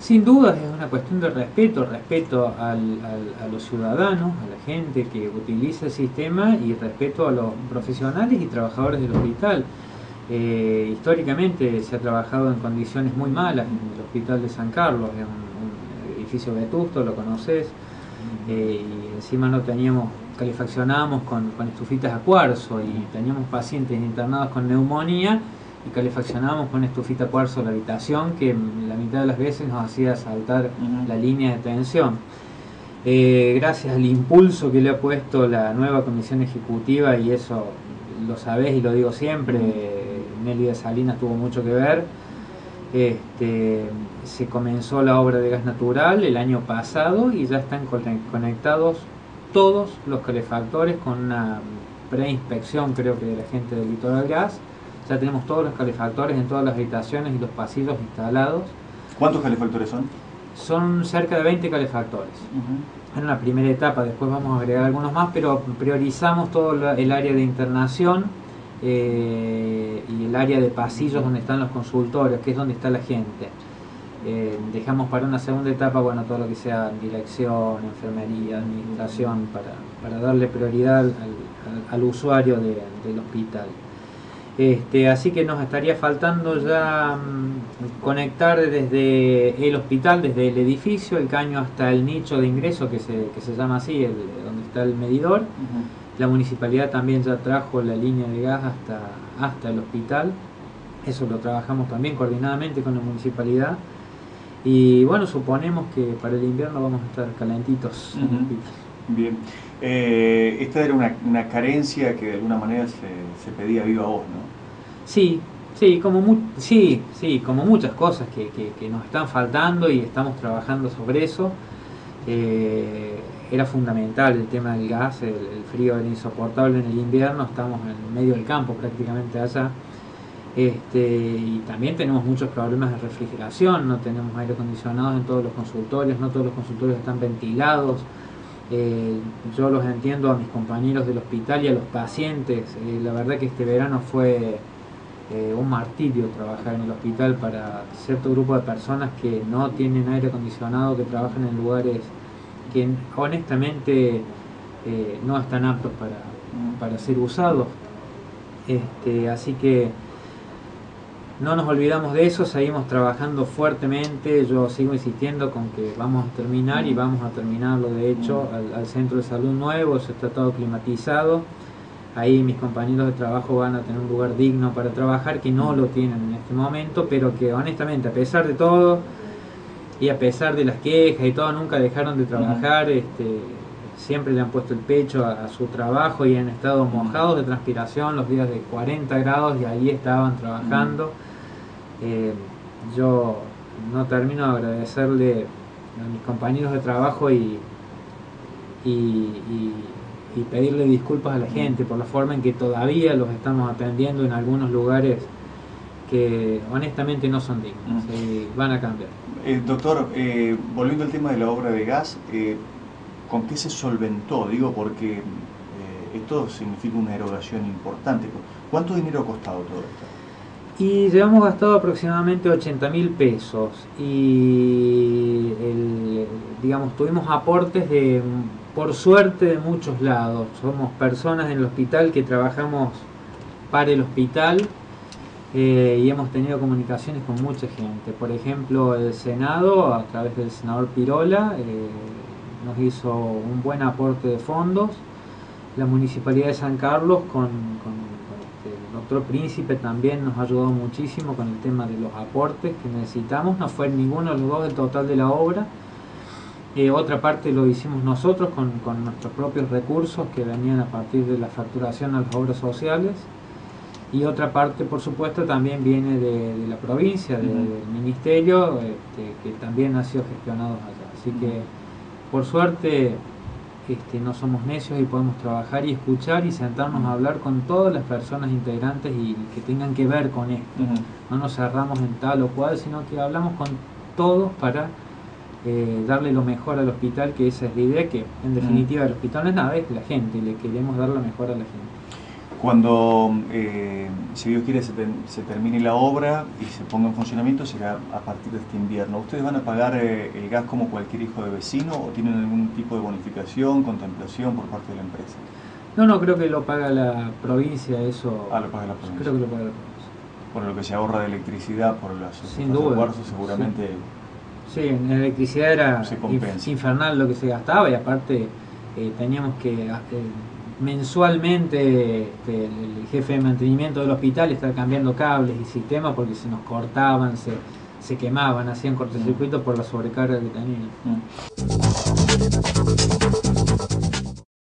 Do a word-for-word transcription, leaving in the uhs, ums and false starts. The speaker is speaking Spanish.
Sin duda es una cuestión de respeto, respeto al, al, a los ciudadanos, a la gente que utiliza el sistema y respeto a los profesionales y trabajadores del hospital. Eh, históricamente se ha trabajado en condiciones muy malas en el Hospital de San Carlos, es un, un edificio vetusto, lo conoces, eh, y encima no teníamos, calefaccionábamos con, con estufitas a cuarzo y teníamos pacientes internados con neumonía y calefaccionábamos con estufita a cuarzo la habitación, que la mitad de las veces nos hacía saltar uh-huh. la línea de tensión. Eh, gracias al impulso que le ha puesto la nueva comisión ejecutiva, y eso lo sabés y lo digo siempre, uh-huh. Nelly de Salinas tuvo mucho que ver, este, se comenzó la obra de gas natural el año pasado y ya están conectados todos los calefactores con una preinspección, creo que de la gente del Litoral Gas. Ya tenemos todos los calefactores en todas las habitaciones y los pasillos instalados. ¿Cuántos calefactores son? Son cerca de veinte calefactores. Uh-huh. En la primera etapa, después vamos a agregar algunos más, pero priorizamos todo el área de internación eh, y el área de pasillos donde están los consultorios, que es donde está la gente. Eh, dejamos para una segunda etapa, bueno, todo lo que sea dirección, enfermería, administración, para, para darle prioridad al, al, al usuario de, del hospital. Este, así que nos estaría faltando ya mmm, conectar desde el hospital, desde el edificio, el caño hasta el nicho de ingreso que se, que se llama así, el, donde está el medidor. Uh-huh. La municipalidad también ya trajo la línea de gas hasta, hasta el hospital. Eso lo trabajamos también coordinadamente con la municipalidad. Y bueno, suponemos que para el invierno vamos a estar calentitos. Uh-huh. En el hospital. Bien. Eh, esta era una, una carencia que de alguna manera se, se pedía viva voz, ¿no? Sí, sí, como, mu sí, sí, como muchas cosas que, que, que nos están faltando y estamos trabajando sobre eso. Eh, era fundamental el tema del gas, el, el frío era insoportable en el invierno, estamos en medio del campo prácticamente allá. Este, y también tenemos muchos problemas de refrigeración, no tenemos aire acondicionado en todos los consultorios, no todos los consultorios están ventilados. Eh, yo los entiendo a mis compañeros del hospital y a los pacientes. Eh, la verdad que este verano fue eh, un martirio trabajar en el hospital para cierto grupo de personas que no tienen aire acondicionado, que trabajan en lugares que honestamente eh, no están aptos para, para ser usados. Este, así que no nos olvidamos de eso, seguimos trabajando fuertemente. Yo sigo insistiendo con que vamos a terminar y vamos a terminarlo de hecho al, al centro de salud nuevo, eso está todo climatizado. Ahí mis compañeros de trabajo van a tener un lugar digno para trabajar, que no lo tienen en este momento, pero que honestamente a pesar de todo y a pesar de las quejas y todo, nunca dejaron de trabajar. Este, siempre le han puesto el pecho a, a su trabajo y han estado mojados de transpiración los días de cuarenta grados y ahí estaban trabajando. Eh, yo no termino de agradecerle a mis compañeros de trabajo y, y, y, y pedirle disculpas a la gente por la forma en que todavía los estamos atendiendo en algunos lugares que honestamente no son dignos. Mm. Eh, van a cambiar. Eh, doctor, eh, volviendo al tema de la obra de gas, eh, ¿con qué se solventó? Digo, porque eh, esto significa una erogación importante. ¿Cuánto dinero ha costado todo esto? Y llevamos gastado aproximadamente ochenta mil pesos y el, digamos, tuvimos aportes de, por suerte, de muchos lados. Somos personas en el hospital que trabajamos para el hospital eh, y hemos tenido comunicaciones con mucha gente. Por ejemplo, el Senado, a través del senador Pirola, eh, nos hizo un buen aporte de fondos. La Municipalidad de San Carlos con, con el doctor Príncipe también nos ha ayudado muchísimo con el tema de los aportes que necesitamos. No fue ninguno de los dos el total de la obra. Eh, otra parte lo hicimos nosotros con, con nuestros propios recursos que venían a partir de la facturación a las obras sociales. Y otra parte, por supuesto, también viene de, de la provincia, de, uh-huh. del ministerio, este, que también ha sido gestionado allá. Así uh-huh. que, por suerte, Este, no somos necios y podemos trabajar y escuchar y sentarnos a hablar con todas las personas integrantes y que tengan que ver con esto. Uh-huh. No nos cerramos en tal o cual, sino que hablamos con todos para eh, darle lo mejor al hospital, que esa es la idea, que en definitiva uh-huh. el hospital no es nada, es la gente, y le queremos dar lo mejor a la gente. Cuando, eh, si Dios quiere, se, ten, se termine la obra y se ponga en funcionamiento, será a partir de este invierno. ¿Ustedes van a pagar eh, el gas como cualquier hijo de vecino o tienen algún tipo de bonificación, contemplación por parte de la empresa? No, no, creo que lo paga la provincia, eso. Ah, lo paga la provincia. Creo que lo paga la provincia. Por lo que se ahorra de electricidad, por las Sin duda. Cuarzo, seguramente. Sí. Sí, en electricidad era inf infernal lo que se gastaba y aparte eh, teníamos que eh, mensualmente este, el jefe de mantenimiento del hospital estar cambiando cables y sistemas porque se nos cortaban, se, se quemaban, hacían cortocircuitos por la sobrecarga que tenían. Mm.